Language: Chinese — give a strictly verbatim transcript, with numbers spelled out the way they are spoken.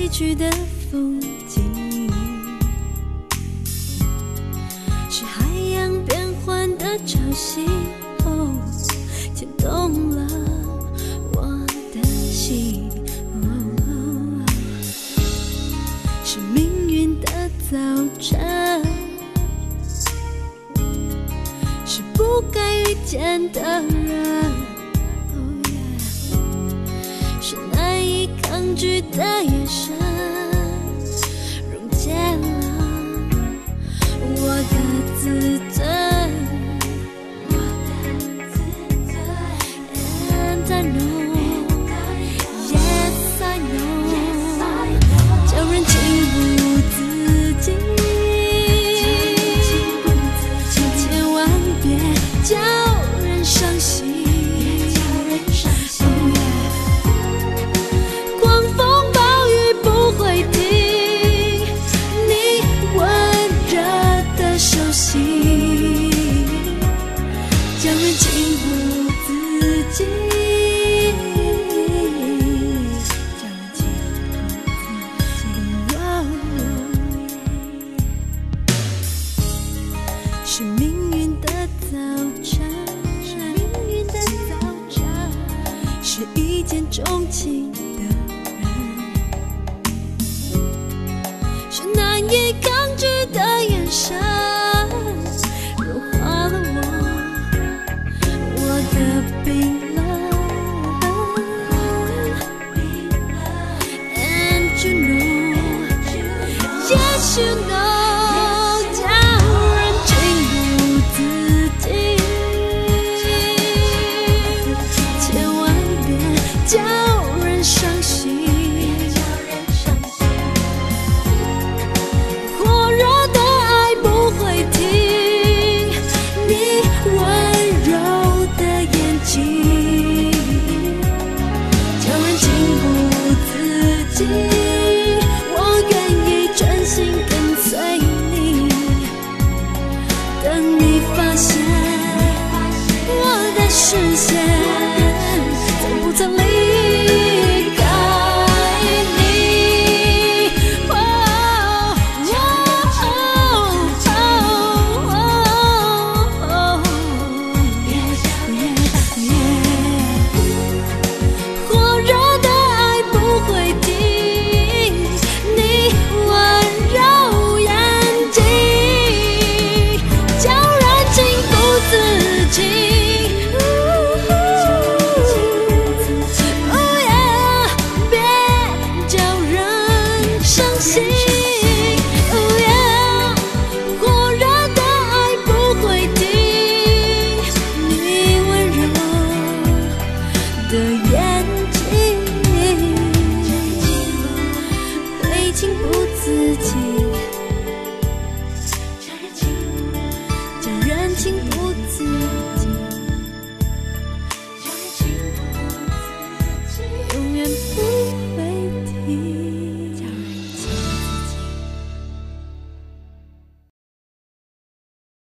去的风景，是海洋变幻的潮汐，哦，牵动了我的心，哦，是命运的早晨，是不该遇见的人，哦耶，是难以抗拒的眼神，溶解了我的自尊。And I know, yes I know， 叫人情不自禁，千万别叫人伤心。狂风暴雨不会停，你温热的手心，叫人情不自禁，叫人情不自禁。是命运的早晨，是命运的早晨，是一见钟情的人，是难以抗拒的眼神，融化了我我的冰冷。And you know, yes you know， 叫人情不自禁，千万别叫人伤心。